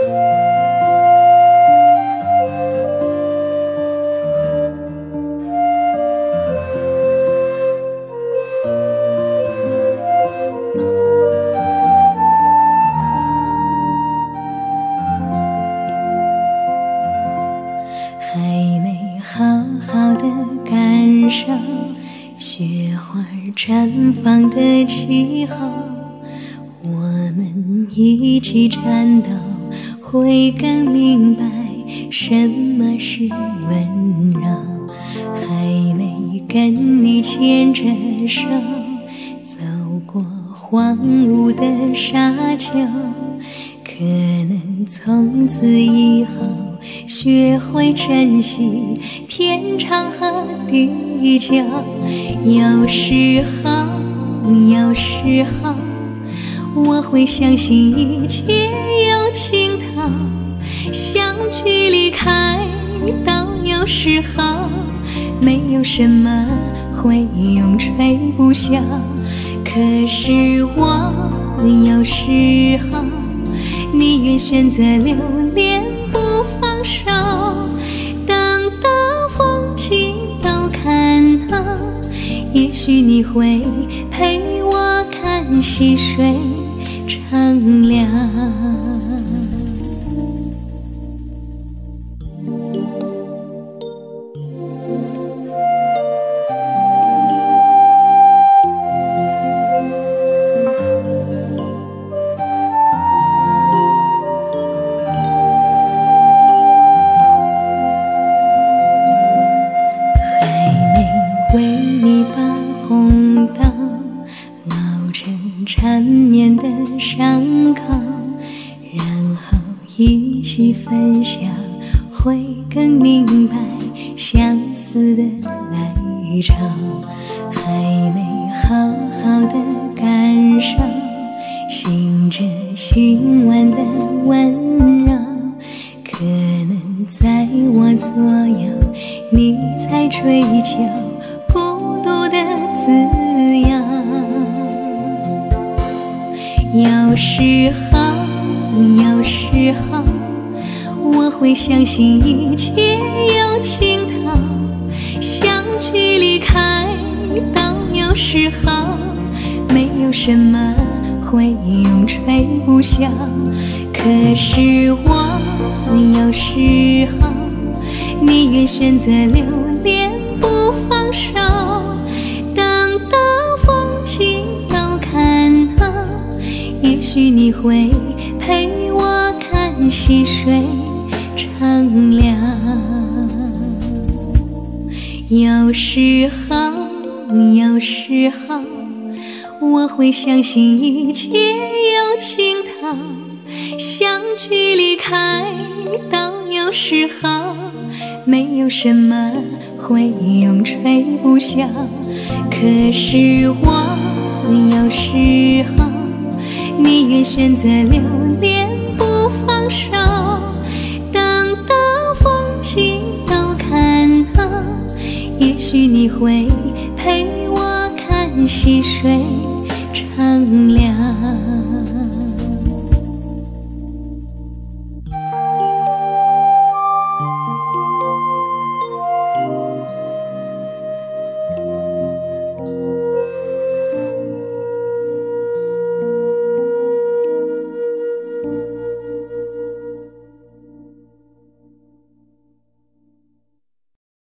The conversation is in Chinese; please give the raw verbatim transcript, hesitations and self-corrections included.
还没好好的感受雪花绽放的气候，我们一起颤抖，会更明白什么是温柔。还没跟你牵着手走过荒芜的沙丘，可能从此以后学会珍惜天长和地久。有时候，有时候我会相信一切有尽头，相聚离开都有时候，没有什么会永垂不朽。可是我有时候宁愿选择留恋不放手，等到风景都看透，也许你会陪我看细水长流。为你把红豆熬成缠绵的伤口，然后一起分享，会更明白相思的哀愁。还没好好的感受醒着今晚的温柔，可能在我左右你在追求孤独的自由。有时候，有时候我会相信一切有尽头，相聚离开都有时候，没有什么会永垂不朽。可是我有时候宁愿选择留恋不放手，等到风景都看透，也许你会陪我看细水长流。有时候，有时候我会相信一切有尽头，相聚离开都有时候，没有什么会永垂不朽。可是我有时候宁愿选择留恋不放手，等到风景都看透，也许你会陪我看细水长流。